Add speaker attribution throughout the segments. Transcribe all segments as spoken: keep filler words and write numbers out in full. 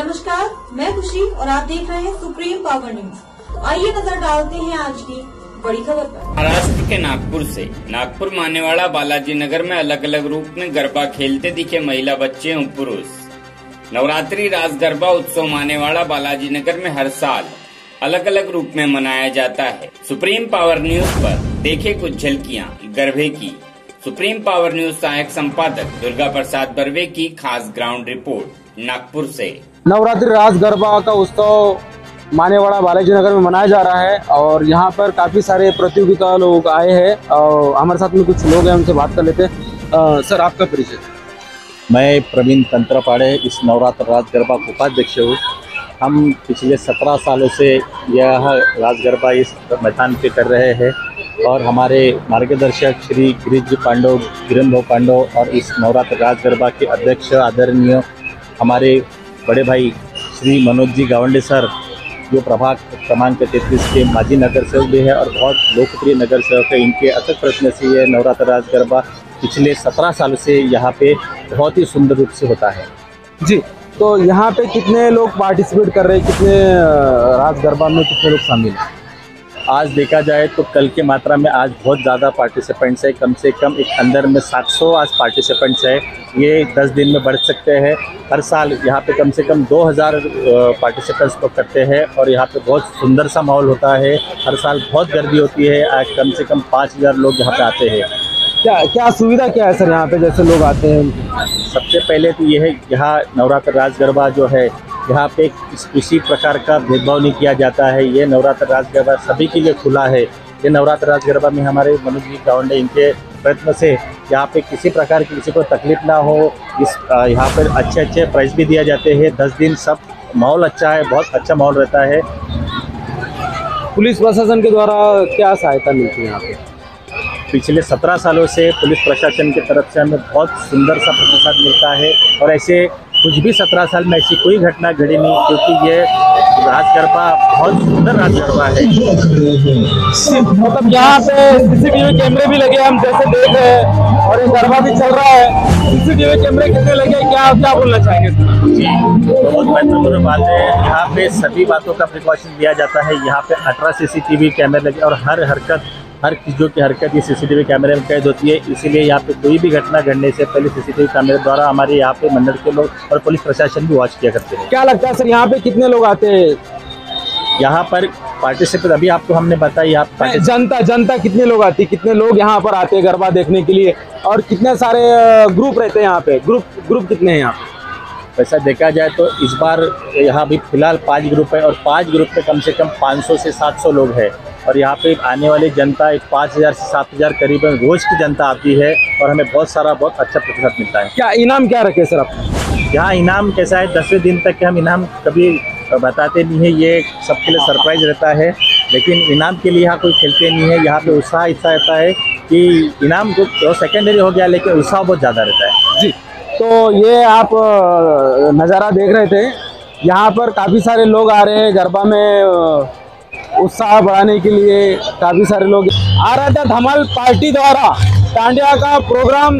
Speaker 1: नमस्कार, मैं खुशी और आप देख रहे हैं सुप्रीम पावर न्यूज। आइए नजर डालते हैं आज की बड़ी खबर पर।
Speaker 2: महाराष्ट्र के नागपुर से नागपुर मानेवाड़ा बालाजी नगर में अलग अलग रूप में गरबा खेलते दिखे महिला, बच्चे एवं पुरुष। नवरात्रि रास गरबा उत्सव मानेवाड़ा बालाजी नगर में हर साल अलग अलग रूप में मनाया जाता है। सुप्रीम पावर न्यूज पर देखे कुछ झलकियां गरबे की। सुप्रीम पावर न्यूज सहायक संपादक दुर्गा प्रसाद बर्वे की खास ग्राउंड रिपोर्ट नागपुर से।
Speaker 3: नवरात्रि रास गरबा का उत्सव मानेवाड़ा बालाजी नगर में मनाया जा रहा है और यहाँ पर काफी सारे प्रतियोगिता लोग आए हैं और हमारे साथ में कुछ लोग हैं, उनसे बात कर लेते हैं। सर, आपका परिचय?
Speaker 4: मैं प्रवीण तंत्रपाड़े, इस नवरात्र रास गरबा का उपाध्यक्ष हूँ। हम पिछले सत्रह सालों से यह रास गरबा इस मैदान पे कर रहे हैं और हमारे मार्गदर्शक श्री गिरीश पांडव, गिरंदो पांडव और इस नवरात्र रास गरबा के अध्यक्ष आदरणीय हमारे बड़े भाई श्री मनोज जी गावंडे सर, जो प्रभाग क्रमांक तैंतीस के माजी नगर सेवक भी है और बहुत लोकप्रिय नगर सेवक है। इनके अथक प्रयत्न से ये नवरात्र रास गरबा पिछले सत्रह साल से यहाँ पे बहुत ही सुंदर रूप से होता है।
Speaker 3: जी, तो यहाँ पे कितने लोग पार्टिसिपेट कर रहे हैं, कितने रास गरबा में कितने लोग शामिल हैं?
Speaker 4: आज देखा जाए तो कल के मात्रा में आज बहुत ज़्यादा पार्टिसिपेंट्स है। कम से कम एक अंदर में सात सौ आज पार्टिसिपेंट्स है। ये दस दिन में बढ़ सकते हैं। हर साल यहाँ पे कम से कम दो हज़ार पार्टिसिपेंट्स को करते हैं और यहाँ पे बहुत सुंदर सा माहौल होता है। हर साल बहुत गर्दी होती है। आज कम से कम पाँच हज़ार लोग यहाँ पे आते हैं।
Speaker 3: क्या क्या सुविधा क्या है सर यहाँ पे, जैसे लोग आते हैं?
Speaker 4: सबसे पहले तो ये है, यहाँ नवरात्र रास गरबा जो है यहाँ पे किसी प्रकार का भेदभाव नहीं किया जाता है। ये नवरात्र रास गरबा सभी के लिए खुला है। ये नवरात्र रास गरबा में हमारे मनोज जी गावंडे, इनके प्रयत्न से यहाँ पे किसी प्रकार की किसी को तकलीफ ना हो। इस यहाँ पर अच्छे अच्छे प्राइज भी दिए जाते हैं। दस दिन सब माहौल अच्छा है, बहुत अच्छा माहौल रहता है।
Speaker 3: पुलिस प्रशासन के द्वारा क्या सहायता मिलती है यहाँ पे?
Speaker 4: पिछले सत्रह सालों से पुलिस प्रशासन की तरफ से हमें बहुत सुंदर सा प्रतिसाद मिलता है और ऐसे कुछ भी सत्रह साल में ऐसी कोई घटना घटी नहीं, क्योंकि ये रास गरबा बहुत सुंदर रास गरबा है।
Speaker 3: मतलब यहाँ पे सीसीटीवी कैमरे भी लगे, हम जैसे देख रहे हैं, और ये गरबा भी चल रहा है। सीसीटीवी कैमरे कितने लगे, क्या क्या बोलना चाहेंगे?
Speaker 4: जी, बहुत महत्वपूर्ण बात है। यहाँ पे सभी बातों का प्रिकॉशन लिया जाता है। यहाँ पे अठारह सीसीटीवी कैमरे लगे और हर हरकत, हर चीज़ों की हरकत ये सीसीटीवी कैमरे में कैद होती है। इसीलिए यहाँ पे कोई भी घटना घटने से पहले सीसीटीवी कैमरे द्वारा हमारे यहाँ पे मंडल के लोग और पुलिस प्रशासन भी वॉच किया करते हैं।
Speaker 3: क्या लगता है सर, यहाँ पे कितने लोग आते हैं?
Speaker 4: यहाँ पर पार्टिसिपेट अभी आपको हमने बताया, यहाँ
Speaker 3: जनता जनता कितने लोग आती है, कितने लोग यहाँ पर आते हैं गरबा देखने के लिए, और कितने सारे ग्रुप रहते हैं यहाँ पे? ग्रुप ग्रुप कितने हैं यहाँ पे?
Speaker 4: वैसा देखा जाए तो इस बार यहाँ भी फिलहाल पाँच ग्रुप है और पाँच ग्रुप में कम से कम पाँच सौ से सात सौ लोग हैं और यहाँ पे आने वाली जनता एक पाँच हज़ार से सात हज़ार करीबन रोज की जनता आती है और हमें बहुत सारा बहुत अच्छा प्रतिशत मिलता है।
Speaker 3: क्या इनाम क्या रखे सर आप?
Speaker 4: यहाँ इनाम कैसा है, दसवें दिन तक के हम इनाम कभी बताते नहीं है, ये सबके लिए सरप्राइज रहता है। लेकिन इनाम के लिए यहाँ कोई खेलते नहीं है। यहाँ पे उत्साह ऐसा रहता है कि इनाम तो सेकेंडरी हो गया, लेकिन उत्साह बहुत ज़्यादा रहता है।
Speaker 3: जी, तो ये आप नज़ारा देख रहे थे, यहाँ पर काफ़ी सारे लोग आ रहे हैं गरबा में उत्साह बढ़ाने के लिए। काफ़ी सारे लोग आ रहे थे। धमाल पार्टी द्वारा डांडिया का प्रोग्राम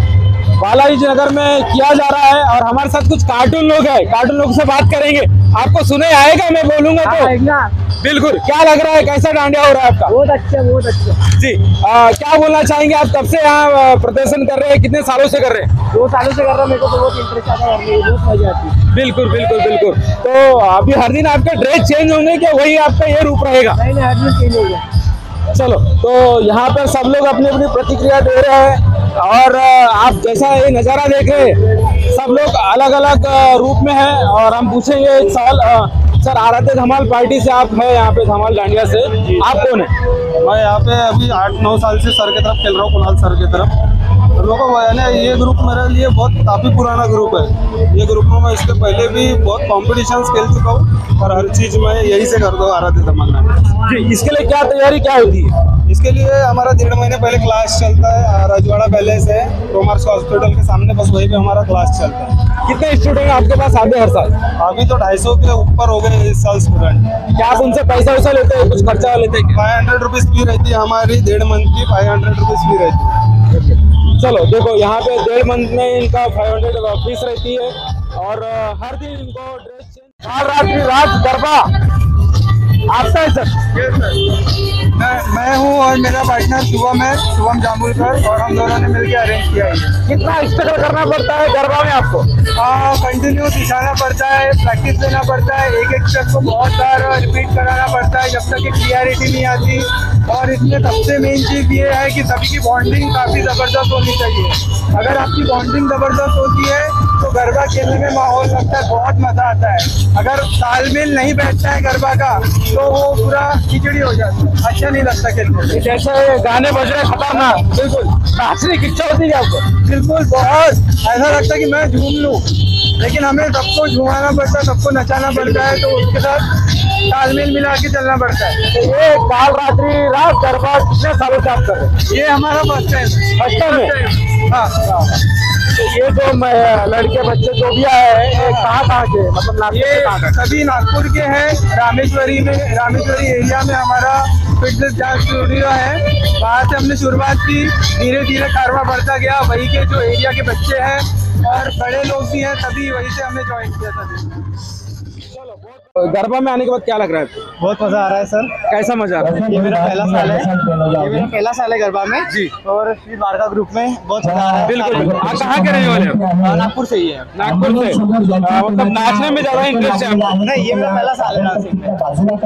Speaker 3: बालाजी नगर में किया जा रहा है और हमारे साथ कुछ कार्टून लोग हैं। कार्टून लोग से बात करेंगे। आपको सुने आएगा, मैं बोलूँगा तो? बिल्कुल। क्या लग रहा है, कैसा डांडिया हो रहा है आपका?
Speaker 5: बहुत अच्छा, बहुत अच्छा
Speaker 3: जी। आ, क्या बोलना चाहेंगे आप? कब से यहाँ प्रदर्शन कर रहे हैं, कितने सालों से कर रहे हैं?
Speaker 5: दो सालों से कर रहा हूँ। मेरे को तो बहुत इंटरेस्ट आता है, बहुत मजा आती है।
Speaker 3: बिल्कुल बिल्कुल बिल्कुल। तो अभी हर दिन आपके ड्रेस चेंज होंगे क्या, वही आपका ये रूप रहेगा?
Speaker 5: नहीं नहीं, हर दिन चेंज हो गया।
Speaker 3: चलो, तो यहाँ पर सब लोग अपनी अपनी प्रतिक्रिया दे रहे हैं और आप जैसा ये नज़ारा देख रहे हैं, सब लोग अलग अलग रूप में हैं और हम पूछेंगे एक सवाल। सर, आराध्य धमाल पार्टी से आप हैं यहाँ पे, धमाल डांडिया से, आप कौन है?
Speaker 6: मैं यहाँ पे अभी आठ नौ साल से सर की तरफ खेल रहा हूँ, कुणाल सर की तरफ। हम लोगों को यानी ये ग्रुप मेरे लिए बहुत काफ़ी पुराना ग्रुप है। ये ग्रुप में मैं इसके पहले भी बहुत कॉम्पिटिशन्स खेल चुका हूँ और हर चीज़ मैं यही से करता हूँ, आराध्य धमाल डांडिया।
Speaker 3: जी, इसके लिए क्या तैयारी क्या होती है?
Speaker 6: इसके लिए हमारा डेढ़ महीने पहले क्लास चलता है। राजवाड़ा पैलेस है, रोमार्स हॉस्पिटल के सामने, बस वहीं पे हमारा क्लास चलता है।
Speaker 3: कितने स्टूडेंट आपके पास आते हर साल?
Speaker 6: अभी तो ढाई सौ के ऊपर हो गए इस साल स्टूडेंट।
Speaker 3: क्या आप उनसे पैसा वैसा लेते हैं, कुछ खर्चा लेते हैं?
Speaker 6: फाइव हंड्रेड रुपीज़ फी रहती है हमारी, डेढ़ मंथ की फाइव हंड्रेड रुपीज़ फी रहती है।
Speaker 3: चलो देखो, यहाँ पे डेढ़ मंथ में इनका फाइव हंड्रेड फीस रहती है और हर दिन इनको ड्रेस काल रात्रि राज गरबा आपका है सर?
Speaker 6: मैं मैं हूँ और मेरा पार्टनर शुभम है, शुभम जामुलकर, और हम दोनों ने मिलकर अरेंज किया है।
Speaker 3: कितना स्ट्रगल करना पड़ता है गरबा में आपको?
Speaker 6: हाँ, कंटिन्यू दिखाना पड़ता है, प्रैक्टिस लेना पड़ता है, एक एक स्टेप को बहुत बार रिपीट कराना पड़ता है जब तक कि क्लियरिटी नहीं आती। और इसमें सबसे मेन चीज़ ये है कि सभी की बॉन्डिंग काफ़ी ज़बरदस्त होनी चाहिए। अगर आपकी बॉन्डिंग ज़बरदस्त होती है तो गरबा खेलने में माहौल लगता है, बहुत मज़ा आता है। अगर तालमेल नहीं बैठता है गरबा का तो वो पूरा खिचड़ी हो जाता है, अच्छा नहीं लगता खेलने में।
Speaker 3: जैसे गाने बज रहे खतरनाक, बिल्कुल नाचने की इच्छा होती है आपको?
Speaker 6: बिल्कुल, बहुत ऐसा लगता है कि मैं झूम लूँ, लेकिन हमें सबको झुमाना पड़ता है, सबको नचाना पड़ता है, तो उसके साथ तालमेल मिला के चलना पड़ता है।
Speaker 3: तो ये काल रात्रि रात गरबा कितने सालों से आप कर रहे हैं?
Speaker 6: ये हमारा फर्स्ट टाइम है।
Speaker 3: फर्स्ट टाइम है?
Speaker 6: हाँ,
Speaker 3: तो ये जो मैं- लड़के बच्चे जो भी आए हैं ये कहाँ कहाँ के, मतलब नागपुर
Speaker 6: ये
Speaker 3: के कहाँ के?
Speaker 6: सभी नागपुर के हैं। रामेश्वरी में, रामेश्वरी एरिया में हमारा फिटनेस डांस स्टूडियो है, वहाँ से हमने शुरुआत की। धीरे धीरे कारवा बढ़ता गया, वही के जो एरिया के बच्चे हैं और बड़े लोग भी हैं, तभी वहीं से हमने ज्वाइन किया था।
Speaker 3: गरबा में आने के बाद क्या लग रहा है?
Speaker 6: बहुत मजा आ रहा है सर।
Speaker 3: कैसा मजा आ रहा है?
Speaker 6: ये मेरा पहला साल है, ये मेरा पहला साल है गरबा में जी, और श्री द्वारका ग्रुप में बहुत मजा आ रहा है।
Speaker 3: बिल्कुल बिल्कुल। आप कहाँ के रहने वाले हो?
Speaker 6: हाँ, नागपुर से ही है।
Speaker 3: नागपुर से? आ, मतलब नाचने में ज्यादा इंटरेस्ट है आपको?
Speaker 6: नहीं, ये मेरा पहला साल है डांसिंग में।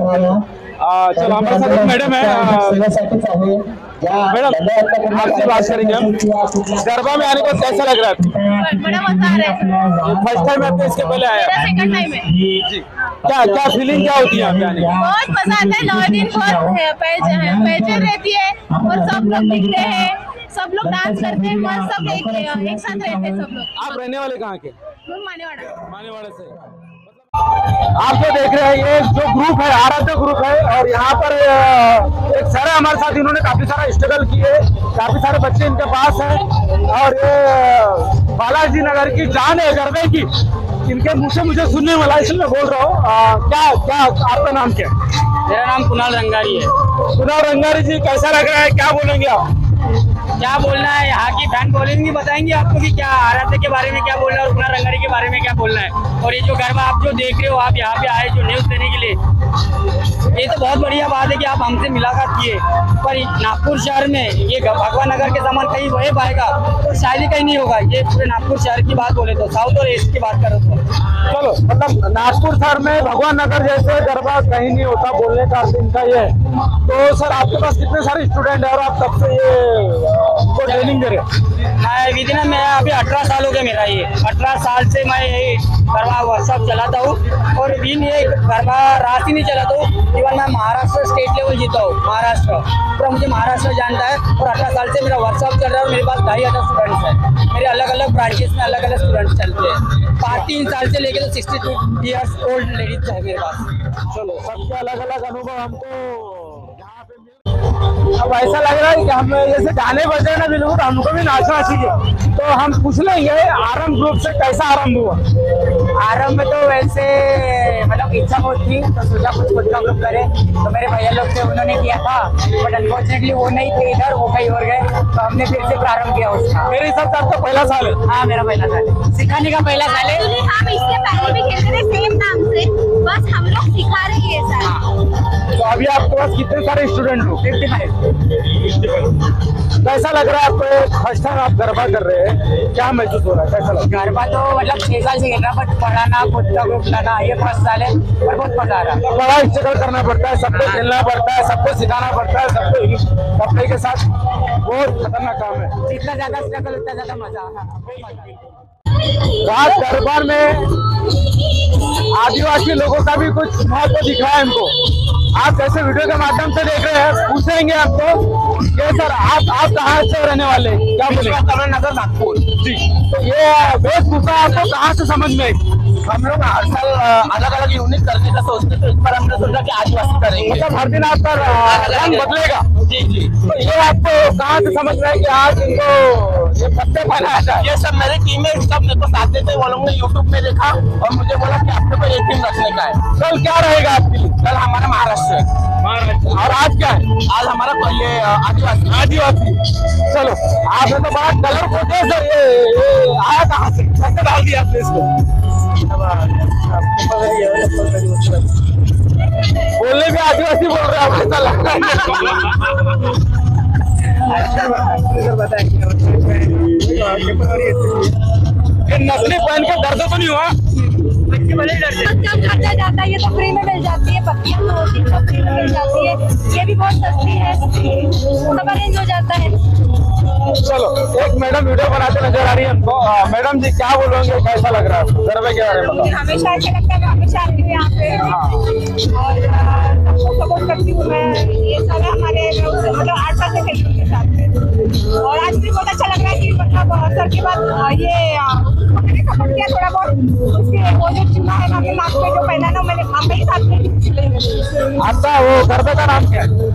Speaker 3: आ, चलो हमारे साथ एक मैडम है। आ, मैडम आपसे बात करेंगे हम। गरबा में आने को कैसा लग रहा है?
Speaker 7: बड़ा मजा आ रहा है।
Speaker 3: फर्स्ट टाइम आपने इसके पहले आया?
Speaker 7: मेरा सेकंड टाइम है।
Speaker 3: जी, क्या क्या फीलिंग क्या होती है आपके आने की?
Speaker 7: बहुत मजा आता है, नौ दिन बहुत पहचान पहचान रहती है और सब लोग दिख रहे हैं, सब लोग डांस करते हैं, मस्त सब एक एक साथ रहते हैं सब लोग।
Speaker 3: आप रहने वाले कहाँ के?
Speaker 7: मानेवाड़ा।
Speaker 3: मानेवाड़ा से। आप जो देख रहे हैं ये जो ग्रुप है आराध्य ग्रुप है, और यहाँ पर एक सर है हमारे साथ, इन्होंने काफी सारा स्ट्रगल किए, काफी सारे बच्चे इनके पास हैं, और ये बालाजी नगर की जान है गरबे की, इनके मुंह से मुझे सुनने वाला है, इसलिए मैं बोल रहा हूँ। क्या क्या आपका नाम क्या है?
Speaker 8: मेरा नाम कुणाल रंगारी है।
Speaker 3: कुणाल रंगारी जी, कैसा लग रहा है, क्या बोलेंगे आप?
Speaker 8: क्या बोलना है, यहाँ की फैन फॉलोइंग भी बताएंगे आपको कि क्या आराध्य के बारे में क्या बोलना है और कुणाल रंगारी के बारे में क्या बोलना है। और ये जो गरबा आप जो देख रहे हो, आप यहाँ पे आए जो न्यूज़ देने के लिए, ये तो बहुत बढ़िया बात है कि आप हमसे मुलाकात किए। पर नागपुर शहर में ये भगवान नगर के समान कहीं वही पाएगा तो शायद ही कहीं नहीं होगा। ये पूरे नागपुर शहर की बात बोले तो, साउथ और ईस्ट की बात करो तो।
Speaker 3: चलो, मतलब नागपुर शहर में भगवान नगर जैसे गरबा कहीं नहीं होता, बोलने का अर्थ इनका ये है। तो सर आपके पास कितने सारे स्टूडेंट है और आप कब से ये को ट्रेनिंग दे रहे हैं?
Speaker 8: मैं विदिन मैं अभी अठारह साल हो गया मेरा, ये अठारह साल से मैं ये गरबा वर्कशॉप चलाता हूँ, और दिन ये गरबा रात ही नहीं चलाता हूँ। इवन मैं महाराष्ट्र स्टेट लेवल जीता हूँ, महाराष्ट्र पूरा मुझे महाराष्ट्र जानता है। और अठारह साल से मेरा वर्कशॉप चल रहा है और मेरे पास ढाई हज़ार स्टूडेंट्स हैं। मेरे अलग अलग ब्रांचेस में अलग अलग स्टूडेंट्स चलते हैं, पाँच तीन साल से लेके तो sixty two years old ladies है मेरे पास।
Speaker 3: चलो, सबके अलग अलग अनुभव हमको अब ऐसा लग रहा है कि हम जैसे गाने बजे ना बिल्कुल हमको भी नाचना चाहिए। तो हम पूछ लेंगे आरंभ ग्रुप से कैसा आरंभ हुआ?
Speaker 8: आरंभ में तो वैसे मतलब इच्छा बहुत थी, तो सोचा कुछ खुद का ग्रुप करे, तो मेरे भैया लोग थे उन्होंने किया था, बट अनफॉर्चुनेटली वो नहीं थे इधर, वो कहीं और गए, तो हमने फिर से प्रारंभ किया उसका।
Speaker 3: मेरे हिसाब से आपका पहला साल है?
Speaker 8: हाँ, मेरा पहला साल है, सिखाने का पहला साल है।
Speaker 7: हम इसके पहले भी खेलते थे सेम नाम से, बस हम लोग सिखा रहे हैं सर।
Speaker 3: तो अभी आपके पास कितने सारे स्टूडेंट हो?
Speaker 8: Fifty five.
Speaker 3: कैसा लग रहा है आपको? फर्स्ट टाइम आप गरबा कर रहे हैं, क्या महसूस हो रहा है, कैसा लग रहा
Speaker 8: गरबा तो मतलब छह साल से खेल रहा, बट पढ़ाना खुद का ग्रुप लाना ये फर्स्ट साल है, पर बहुत मजा आ रहा है।
Speaker 3: है? बड़ा स्ट्रगल करना पड़ता है, सबको खेलना पड़ता है, सबको सिखाना पड़ता है, सबको कपड़े के साथ, बहुत खतरनाक काम है।
Speaker 8: जितना ज्यादा स्ट्रगल उतना ज्यादा मजा आ
Speaker 3: रात दरबार में आदिवासी लोगों का भी कुछ महत्व दिख रहा है हमको। आप जैसे वीडियो के माध्यम से देख रहे हैं, पूछेंगे आपको कि सर आप आप कहाँ से रहने वाले, क्या बोले?
Speaker 6: नगर नागपुर
Speaker 3: जी। तो ये वेशभूषा आपको कहाँ से समझ में आई?
Speaker 6: हम लोग हर साल अलग अलग यूनिट करने का सोचते, तो इस बार हमने सोचा कि आदिवासी करेंगे।
Speaker 3: मतलब हर दिन आपका रंग बदलेगा?
Speaker 6: जी जी।
Speaker 3: तो ये आपको कहाँ से समझ में आया कि आज इनको ये पत्ते पहनाया जाए?
Speaker 6: ये सब मेरे टीम में सब मेरे को साथ देते, वो लोग ने यूट्यूब में देखा और मुझे बोला कि आपके को एक टीम रखने का है।
Speaker 3: कल क्या रहेगा आपकी?
Speaker 6: कल हमारा महाराष्ट्र है।
Speaker 3: महाराष्ट्र। और आज क्या है?
Speaker 6: आज हमारा तो ये आदिवासी
Speaker 3: आदिवासी। चलो, आपने तो बड़ा कलर को सर, ये, ये आया कहाँ से, कैसे डाल दिया आपने इसको? बोलने में आदिवासी बोल रहे हैं, ऐसा लगता है। नकली पहन के दर्द तो नहीं हुआ?
Speaker 7: सब खर्चा जाता है, ये तो फ्री में मिल जाती है, पत्तियां तो होती है फ्री में मिल जाती है, ये भी बहुत सस्ती है, सब अरेंज हो जाता है।
Speaker 3: चलो, एक मैडम वीडियो बनाते नजर आ रही है हमको। मैडम जी क्या बोलोगे, कैसा लग रहा है आपको गरबे के बारे में?
Speaker 7: हमेशा अच्छा लगता है, मैं हमेशा आती हूँ यहाँ पे और सबको सपोर्ट करती हूँ मैं। ये सब है हमारे, मतलब आठ साल से खेलती हूँ उनके साथ में, और आज भी बहुत अच्छा लग रहा है कि मतलब सर के बाद ये मैंने सपोर्ट किया थोड़ा बहुत, उसके वो जो चुना है ना अपने नाक पे जो पहना ना मैंने हम ही साथ में।
Speaker 3: आपका वो गरबे का नाम क्या है?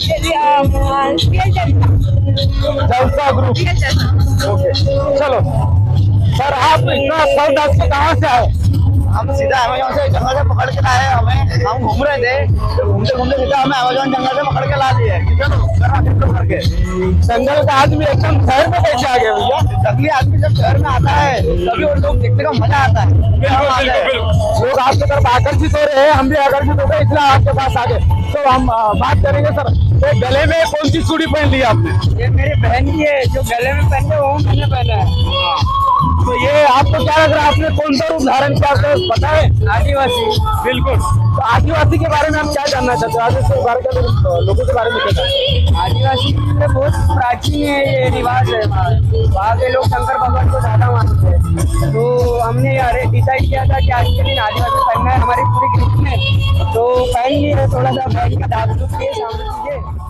Speaker 3: जलसा ग्रुप। ओके, चलो सर, आप इतना सर दस के कहाँ से आए?
Speaker 5: हम सीधा अमेजोन से जंगल से पकड़ के लाए हमें, हम घूम रहे थे तो घूमते घूमते सीधा हमें अमेजोन जंगल से पकड़ के ला लिए। चलो करके
Speaker 3: जंगल का आदमी एकदम शहर में कैसे आ गया भैया?
Speaker 5: जंगली आदमी जब शहर में आता है तभी वो लोग देखने का मजा आता है।
Speaker 3: लोग आपकी तरफ आकर्षित हो रहे हैं, हम भी आकर्षित हो गए, इसलिए आपके पास आ गए। तो हम आ, बात करेंगे सर, ये गले में कौन सी चूड़ी पहन ली आपने?
Speaker 8: ये मेरी बहन की है, जो गले में पहनते वो मैंने पहना है।
Speaker 3: तो ये आपको क्या लग रहा है, आपने कौन सा रूप धारण किया, आपको पता है?
Speaker 8: आदिवासी।
Speaker 3: बिल्कुल। तो आदिवासी के बारे में हम क्या जानना चाहते हैं, आदिवासी के बारे में, लोगों के बारे में क्या है?
Speaker 8: आदिवासी में बहुत प्राचीन है ये रिवाज है, वहाँ के लोग शंकर भगवान को ज्यादा मानते हैं। तो हमने अरे डिसाइड किया था कि आज के दिन आदिवासी पहनना है हमारी पूरी ग्रुप में, तो पहन लिए थोड़ा सा बहन का दाग दुख के सामने चीजें